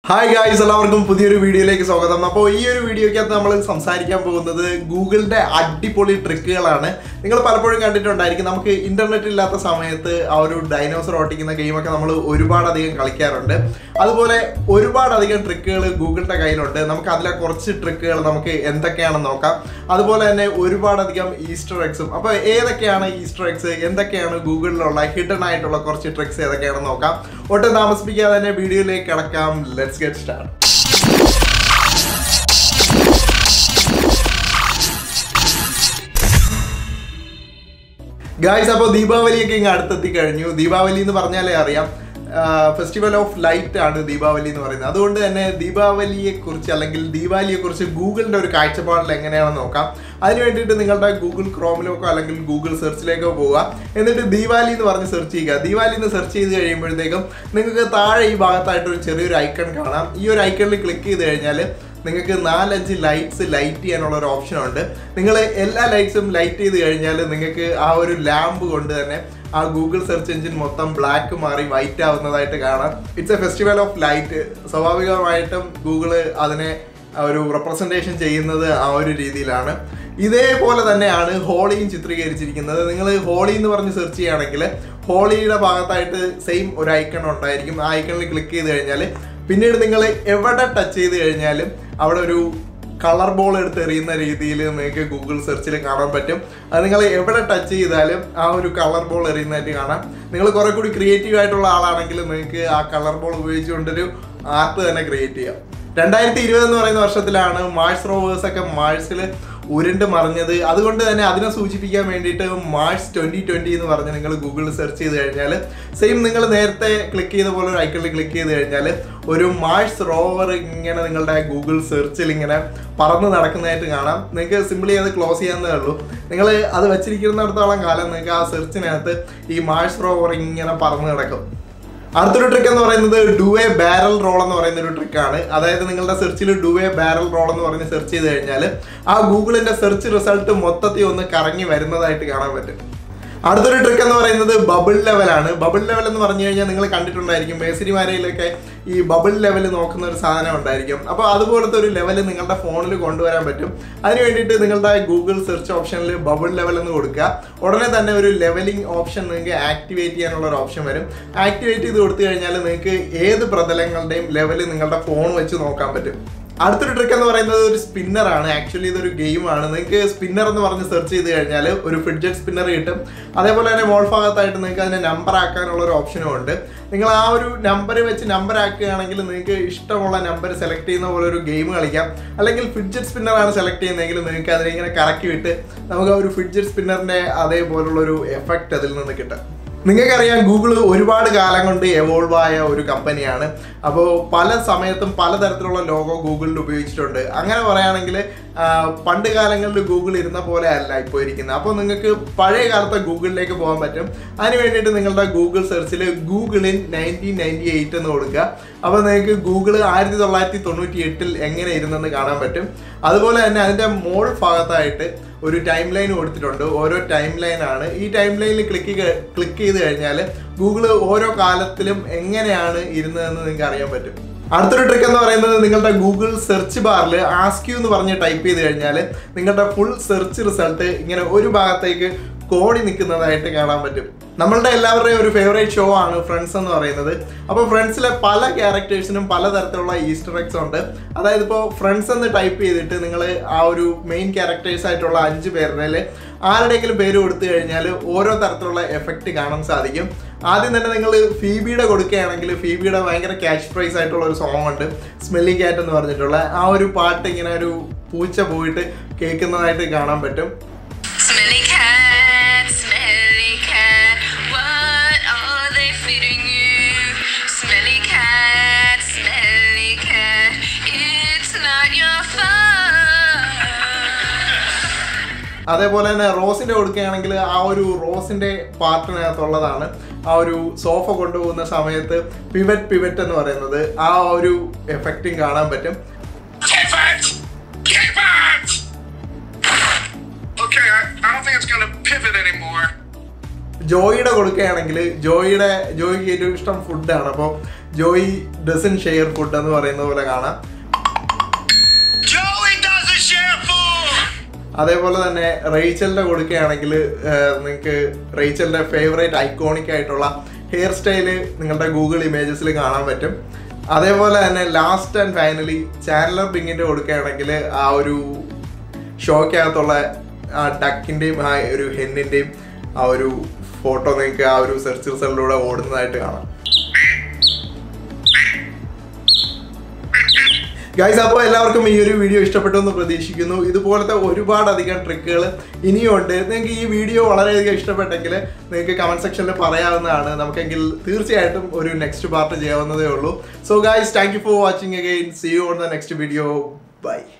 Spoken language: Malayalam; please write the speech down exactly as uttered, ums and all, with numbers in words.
ഹായ് ഗായ്സ്, എല്ലാവർക്കും പുതിയൊരു വീഡിയോയിലേക്ക് സ്വാഗതം. അപ്പോൾ ഈ ഒരു വീഡിയോയ്ക്കകത്ത് നമ്മൾ സംസാരിക്കാൻ പോകുന്നത് ഗൂഗിളിൻ്റെ അടിപൊളി ട്രിക്കുകളാണ്. നിങ്ങൾ പലപ്പോഴും കണ്ടിട്ടുണ്ടായിരിക്കും, നമുക്ക് ഇൻ്റർനെറ്റ് ഇല്ലാത്ത സമയത്ത് ആ ഒരു ഡൈനോസർ ഓട്ടിക്കുന്ന ഗെയിമൊക്കെ നമ്മൾ ഒരുപാടധികം കളിക്കാറുണ്ട്. അതുപോലെ ഒരുപാടധികം ട്രിക്കുകൾ ഗൂഗിളിൻ്റെ കയ്യിലുണ്ട്. നമുക്ക് അതിലെ കുറച്ച് ട്രിക്കുകൾ നമുക്ക് എന്തൊക്കെയാണെന്ന് നോക്കാം. അതുപോലെ തന്നെ ഒരുപാടധികം ഈസ്റ്റർ എഗ്സും. അപ്പോൾ ഏതൊക്കെയാണ് ഈസ്റ്റർ എഗ്സ്, എന്തൊക്കെയാണ് ഗൂഗിളിലുള്ള ഹിഡൻ ആയിട്ടുള്ള കുറച്ച് ട്രിക്സ് ഏതൊക്കെയാണെന്ന് നോക്കാം. ഒട്ടും താമസിപ്പിക്കാതെ തന്നെ വീഡിയോയിലേക്ക് കിടക്കാം. Let's get started. ഗായ്സ്, അപ്പോൾ ദീപാവലിയൊക്കെ ഇങ്ങ് അടുത്തെത്തി കഴിഞ്ഞു. ദീപാവലി എന്ന് പറഞ്ഞാലേ അറിയാം, ഫെസ്റ്റിവൽ ഓഫ് ലൈറ്റ് ആണ് ദീപാവലി എന്ന് പറയുന്നത്. അതുകൊണ്ട് തന്നെ ദീപാവലിയെക്കുറിച്ച് അല്ലെങ്കിൽ ദീപാവലിയെക്കുറിച്ച് ഗൂഗിളിൻ്റെ ഒരു കാഴ്ചപ്പാടിൽ എങ്ങനെയാണെന്ന് നോക്കാം. അതിന് വേണ്ടിയിട്ട് നിങ്ങളുടെ ഗൂഗിൾ ക്രോമിലേക്കോ അല്ലെങ്കിൽ ഗൂഗിൾ സെർച്ചിലേക്കോ പോവുക. എന്നിട്ട് ദീപാവലി എന്ന് പറഞ്ഞ് സെർച്ച് ചെയ്യുക. ദീപാവലി എന്ന് സെർച്ച് ചെയ്ത് കഴിയുമ്പോഴത്തേക്കും നിങ്ങൾക്ക് താഴെ ഈ ഭാഗത്തായിട്ട് ഒരു ചെറിയൊരു ഐക്കൺ കാണാം. ഈ ഒരു ഐക്കണിൽ ക്ലിക്ക് ചെയ്ത് കഴിഞ്ഞാൽ നിങ്ങൾക്ക് നാലഞ്ച് ലൈറ്റ്സ് ലൈറ്റ് ചെയ്യാനുള്ള ഒരു ഓപ്ഷൻ ഉണ്ട്. നിങ്ങൾ എല്ലാ ലൈറ്റ്സും ലൈറ്റ് ചെയ്ത് കഴിഞ്ഞാൽ നിങ്ങൾക്ക് ആ ഒരു ലാമ്പ് കൊണ്ട് തന്നെ ആ ഗൂഗിൾ സെർച്ച് എഞ്ചിൻ മൊത്തം ബ്ലാക്ക് മാറി വൈറ്റ് ആവുന്നതായിട്ട് കാണാം. It's a festival of light. സ്വാഭാവികമായിട്ടും ഗൂഗിള് അതിനെ ഒരു റെപ്രസെൻറ്റേഷൻ ചെയ്യുന്നത് ആ ഒരു രീതിയിലാണ്. ഇതേപോലെ തന്നെയാണ് ഹോളിയും ചിത്രീകരിച്ചിരിക്കുന്നത്. നിങ്ങൾ ഹോളി എന്ന് പറഞ്ഞ് സെർച്ച് ചെയ്യുകയാണെങ്കിൽ ഹോളിയുടെ ഭാഗത്തായിട്ട് സെയിം ഒരു ഐക്കൺ ഉണ്ടായിരിക്കും. ആ ഐക്കണിൽ ക്ലിക്ക് ചെയ്ത് കഴിഞ്ഞാൽ പിന്നീട് നിങ്ങൾ എവിടെ ടച്ച് ചെയ്ത് കഴിഞ്ഞാലും അവിടെ ഒരു കളർ ബോൾ എടുത്ത് എറിയുന്ന രീതിയിൽ നിങ്ങൾക്ക് ഗൂഗിൾ സെർച്ചിൽ കാണാൻ പറ്റും. അത് നിങ്ങൾ എവിടെ ടച്ച് ചെയ്താലും ആ ഒരു കളർ ബോൾ എറിയുന്നതായിട്ട് കാണാം. നിങ്ങൾ കുറെ കൂടി ക്രിയേറ്റീവ് ആയിട്ടുള്ള ആളാണെങ്കിൽ നിങ്ങൾക്ക് ആ കളർ ബോൾ ഉപയോഗിച്ചുകൊണ്ടൊരു ആർട്ട് തന്നെ ക്രിയേറ്റ് ചെയ്യാം. രണ്ടായിരത്തി ഇരുപത് എന്ന് പറയുന്ന വർഷത്തിലാണ് മാഴ്സ് റോവേഴ്സ് ഒക്കെ മാഴ്സിൽ ഉരുണ്ട് മറിഞ്ഞത്. അതുകൊണ്ട് തന്നെ അതിനെ സൂചിപ്പിക്കാൻ വേണ്ടിയിട്ട് മാഴ്സ് ട്വൻറ്റി ട്വൻറ്റി എന്ന് പറഞ്ഞ് നിങ്ങൾ ഗൂഗിളിൽ സെർച്ച് ചെയ്ത് കഴിഞ്ഞാൽ സെയിം നിങ്ങൾ നേരത്തെ ക്ലിക്ക് ചെയ്ത പോലെ ഒരു ഐക്കണിൽ ക്ലിക്ക് ചെയ്ത് കഴിഞ്ഞാൽ ഒരു മാഴ്സ് റോവർ ഇങ്ങനെ നിങ്ങളുടെ ഗൂഗിൾ സെർച്ചിൽ ഇങ്ങനെ പറന്ന് നടക്കുന്നതായിട്ട് കാണാം. നിങ്ങൾക്ക് സിംപിളി അത് ക്ലോസ് ചെയ്യാവുന്നതേ ഉള്ളൂ. നിങ്ങൾ അത് വെച്ചിരിക്കുന്നിടത്തോളം കാലം നിങ്ങൾക്ക് ആ സെർച്ചിനകത്ത് ഈ മാഴ്സ് റോവർ ഇങ്ങനെ പറന്ന് കിടക്കും. അടുത്തൊരു ട്രിക്ക് എന്ന് പറയുന്നത് ഡു എ ബാരൽ റോൾ എന്ന് പറയുന്ന ഒരു ട്രിക്കാണ്. അതായത് നിങ്ങളുടെ സെർച്ചിൽ ഡു എ ബാരൽ റോൾ എന്ന് പറഞ്ഞ് സെർച്ച് ചെയ്ത് കഴിഞ്ഞാൽ ആ ഗൂഗിളിൻ്റെ സെർച്ച് റിസൾട്ട് മൊത്തത്തിൽ ഒന്ന് കറങ്ങി വരുന്നതായിട്ട് കാണാൻ പറ്റും. അടുത്തൊരു ട്രിക്ക് എന്ന് പറയുന്നത് ബബിൾ ലെവലാണ്. ബബിൾ ലെവൽ എന്ന് പറഞ്ഞു കഴിഞ്ഞാൽ നിങ്ങൾ കണ്ടിട്ടുണ്ടായിരിക്കും, മേസരിമാരയിലൊക്കെ ഈ ബബിൾ ലെവൽ നോക്കുന്ന ഒരു സാധനം ഉണ്ടായിരിക്കും. അപ്പോൾ അതുപോലത്തെ ഒരു ലെവൽ നിങ്ങളുടെ ഫോണിൽ കൊണ്ടുവരാൻ പറ്റും. അതിന് വേണ്ടിയിട്ട് നിങ്ങളുടെ ഗൂഗിൾ സെർച്ച് ഓപ്ഷനിൽ ബബിൾ ലെവൽ എന്ന് കൊടുക്കുക. ഉടനെ തന്നെ ഒരു ലെവലിംഗ് ഓപ്ഷൻ നിങ്ങൾക്ക് ആക്ടിവേറ്റ് ചെയ്യാനുള്ള ഒരു ഓപ്ഷൻ വരും. ആക്ടിവേറ്റ് ചെയ്ത് കൊടുത്തു കഴിഞ്ഞാൽ നിങ്ങൾക്ക് ഏത് പ്രതലങ്ങളുടെയും ലെവൽ നിങ്ങളുടെ ഫോൺ വെച്ച് നോക്കാൻ പറ്റും. അടുത്തൊരു ട്രിക്ക് എന്ന് പറയുന്നത് ഒരു സ്പിന്നറാണ്. ആക്ച്വലി ഇതൊരു ഗെയിമാണ്. നിങ്ങൾക്ക് സ്പിന്നർ എന്ന് പറഞ്ഞ് സെർച്ച് ചെയ്ത് കഴിഞ്ഞാൽ ഒരു ഫിഡ്ജറ്റ് സ്പിന്നർ കിട്ടും. അതേപോലെ തന്നെ മോൾ ഭാഗത്തായിട്ട് നിങ്ങൾക്ക് അതിനെ നമ്പർ ആക്കാനുള്ള ഒരു ഓപ്ഷനും ഉണ്ട്. നിങ്ങൾ ആ ഒരു നമ്പർ വെച്ച് നമ്പർ ആക്കുകയാണെങ്കിൽ നിങ്ങൾക്ക് ഇഷ്ടമുള്ള നമ്പർ സെലക്ട് ചെയ്യുന്ന പോലെ ഒരു ഗെയിം കളിക്കാം. അല്ലെങ്കിൽ ഫിഡ്ജറ്റ് സ്പിന്നറാണ് സെലക്ട് ചെയ്യുന്നതെങ്കിൽ നിങ്ങൾക്ക് അതിനെ ഇങ്ങനെ കറക്കി വിട്ട് നമുക്ക് ആ ഒരു ഫിഡ്ജറ്റ് സ്പിന്നറിൻ്റെ അതേപോലുള്ളൊരു എഫക്റ്റ് അതിൽ നിന്ന് കിട്ടും. നിങ്ങൾക്കറിയാം, ഗൂഗിൾ ഒരുപാട് കാലം കൊണ്ട് എവോൾവ് ആയ ഒരു കമ്പനിയാണ്. അപ്പോൾ പല സമയത്തും പലതരത്തിലുള്ള ലോഗോ ഗൂഗിളിൽ ഉപയോഗിച്ചിട്ടുണ്ട്. അങ്ങനെ പറയുകയാണെങ്കിൽ പണ്ട് കാലങ്ങളിൽ ഗൂഗിൾ ഇരുന്ന പോലെ അല്ല ഇപ്പോൾ ഇരിക്കുന്നത്. അപ്പോൾ നിങ്ങൾക്ക് പഴയ കാലത്തെ ഗൂഗിളിലേക്ക് പോകാൻ പറ്റും. അതിന് വേണ്ടിയിട്ട് നിങ്ങളുടെ ഗൂഗിൾ സെർച്ചിൽ Google in nineteen ninety eight എന്ന് കൊടുക്കുക. അപ്പോൾ നിങ്ങൾക്ക് ഗൂഗിൾ ആയിരത്തി തൊള്ളായിരത്തി തൊണ്ണൂറ്റി എട്ടിൽ എങ്ങനെ ഇരുന്നെന്ന് കാണാൻ പറ്റും. അതുപോലെ തന്നെ അതിൻ്റെ മോൾ ഭാഗത്തായിട്ട് ഒരു ടൈം ലൈൻ കൊടുത്തിട്ടുണ്ട്. ഓരോ ടൈം ലൈനാണ്. ഈ ടൈം ലൈനിൽ ക്ലിക്ക് ക്ലിക്ക് ചെയ്ത് കഴിഞ്ഞാൽ ഗൂഗിൾ ഓരോ കാലത്തിലും എങ്ങനെയാണ് ഇരുന്നതെന്ന് നിങ്ങൾക്ക് അറിയാൻ പറ്റും. അടുത്തൊരു ട്രിക്ക് എന്ന് പറയുന്നത് നിങ്ങളുടെ ഗൂഗിൾ സെർച്ച് ബാറിൽ ആസ്ക്യൂ എന്ന് പറഞ്ഞ് ടൈപ്പ് ചെയ്ത് കഴിഞ്ഞാൽ നിങ്ങളുടെ ഫുൾ സെർച്ച് റിസൾട്ട് ഇങ്ങനെ ഒരു ഭാഗത്തേക്ക് കോടി നിൽക്കുന്നതായിട്ട് കാണാൻ പറ്റും. നമ്മളുടെ എല്ലാവരുടെയും ഒരു ഫേവറേറ്റ് ഷോ ആണ് ഫ്രണ്ട്സ് എന്ന് പറയുന്നത്. അപ്പോൾ ഫ്രണ്ട്സിലെ പല ക്യാരക്ടേഴ്സിനും പലതരത്തിലുള്ള ഈസ്റ്റർ എഗ്സ് ഉണ്ട്. അതായത് ഇപ്പോൾ ഫ്രണ്ട്സ് എന്ന് ടൈപ്പ് ചെയ്തിട്ട് നിങ്ങൾ ആ ഒരു മെയിൻ ക്യാരക്ടേഴ്സ് ആയിട്ടുള്ള അഞ്ച് പേരുടെ ആരുടെയെങ്കിലും പേര് കൊടുത്തു കഴിഞ്ഞാൽ ഓരോ തരത്തിലുള്ള എഫക്റ്റ് കാണാൻ സാധിക്കും. ആദ്യം തന്നെ നിങ്ങൾ ഫീബിയുടെ കൊടുക്കുകയാണെങ്കിൽ ഫീബിയുടെ ഭയങ്കര ക്യാച്ച് പ്രൈസ് ആയിട്ടുള്ള ഒരു സോങ് ഉണ്ട്, സ്മെല്ലി ക്യാറ്റ് എന്ന് പറഞ്ഞിട്ടുള്ള. ആ ഒരു പാട്ട് ഇങ്ങനെ ഒരു പൂച്ച പോയിട്ട് കേൾക്കുന്നതായിട്ട് കാണാൻ പറ്റും. അതേപോലെ തന്നെ റോസിൻ്റെ കൊടുക്കുകയാണെങ്കിൽ ആ ഒരു റോസിൻ്റെ പാർട്ടിനകത്തുള്ളതാണ് ആ ഒരു സോഫ കൊണ്ടുപോകുന്ന സമയത്ത് പിവറ്റ് പിവറ്റ് എന്ന് പറയുന്നത്. ആ ഒരു എഫക്റ്റും കാണാൻ പറ്റും. ജോയിയുടെ കൊടുക്കുകയാണെങ്കിൽ ജോയിയുടെ ജോയിക്ക് ഏറ്റവും ഇഷ്ടം ഫുഡാണ്. അപ്പോൾ ജോയി ഡസൻ ഷെയർ ഫുഡ് എന്ന് പറയുന്ന പോലെ കാണാം. അതേപോലെ തന്നെ റേച്ചലിന്റെ കൊടുക്കുകയാണെങ്കിൽ നിങ്ങൾക്ക് റേച്ചലിന്റെ ഫേവറേറ്റ് ഐക്കോണിക് ആയിട്ടുള്ള ഹെയർ സ്റ്റൈല് നിങ്ങളുടെ ഗൂഗിൾ ഇമേജസിൽ കാണാൻ പറ്റും. അതേപോലെ തന്നെ ലാസ്റ്റ് ആൻഡ് ഫൈനലി ചാൻഡലർ ബിങ്ങിന്റെ കൊടുക്കുകയാണെങ്കിൽ ആ ഒരു ഷോക്കകത്തുള്ള ആ ഡക്കിന്റെയും ആ ഒരു ഹെന്നിന്റെയും ആ ഒരു ഫോട്ടോ നിങ്ങൾക്ക് ആ ഒരു സെർച്ച് റിസൾട്ടിലൂടെ ഓടുന്നതായിട്ട് കാണാം. ഗൈസ്, അപ്പോൾ എല്ലാവർക്കും ഈ ഒരു വീഡിയോ ഇഷ്ടപ്പെട്ടു എന്ന് പ്രതീക്ഷിക്കുന്നു. ഇതുപോലത്തെ ഒരുപാടധികം ട്രിക്കുകൾ ഇനിയും ഉണ്ട്. നിങ്ങൾക്ക് ഈ വീഡിയോ വളരെയധികം ഇഷ്ടപ്പെട്ടെങ്കിൽ നിങ്ങൾക്ക് കമന്റ് സെക്ഷനിൽ പറയാവുന്നതാണ്. നമുക്കെങ്കിൽ തീർച്ചയായിട്ടും ഒരു നെക്സ്റ്റ് പാർട്ട് ചെയ്യാവുന്നതേ ഉള്ളൂ. So guys, thank you for watching again. See you on the next video. By.